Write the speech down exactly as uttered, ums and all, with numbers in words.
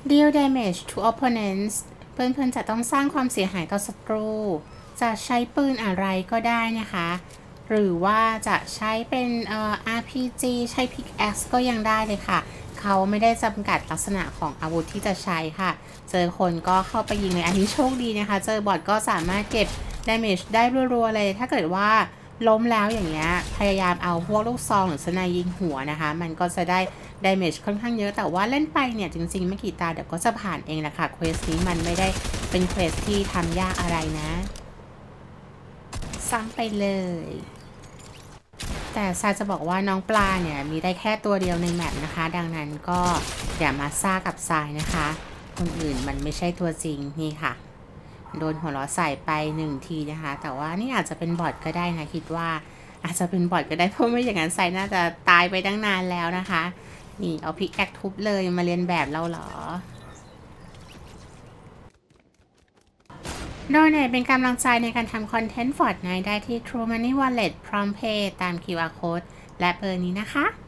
deal damage to opponents เพื่อนๆจะต้องสร้างความเสียหายต่อศัตรูจะใช้ปืนอะไรก็ได้นะคะหรือว่าจะใช้เป็นเอ่อ อาร์ พี จี ใช้ pickaxe ก็ยังได้เลยค่ะเขาไม่ได้จำกัดลักษณะของอาวุธที่จะใช้ค่ะเจอคนก็เข้าไปยิงเลยอันนี้โชคดีนะคะเจอบอทก็สามารถเก็บ damage ได้รัวๆเลยถ้าเกิดว่าล้มแล้วอย่างเงี้ยพยายามเอาพวกลูกซองหรือสไนยิงหัวนะคะมันก็จะได้ damage ค่อนข้างเยอะแต่ว่าเล่นไปเนี่ยจริงๆไม่กี่ตาเดี๋ยวก็จะผ่านเองแหละค่ะเควสนี้มันไม่ได้เป็นเควสที่ทำยากอะไรนะซ้ำไปเลยแต่ซาจะบอกว่าน้องปลาเนี่ยมีได้แค่ตัวเดียวในแมปนะคะดังนั้นก็อย่ามาซ่ากับทรายนะคะคนอื่นมันไม่ใช่ตัวจริงนี่ค่ะโดนหัวล้อใส่ไปหนึ่งทีนะคะแต่ว่านี่อาจจะเป็นบอทก็ได้นะคิดว่าอาจจะเป็นบอทก็ได้เพราะไม่อย่างนั้นทรายน่าจะตายไปตั้งนานแล้วนะคะนี่เอาพิกแอคทุบเลยมาเรียนแบบเราเหรอโดยเนี่ยเป็นกำลังใจในการทำคอนเทนต์ Fortnite ได้ที่ True Money Wallet พร้อมเพย์ตาม คิว อาร์ Code และเบอร์นี้นะคะ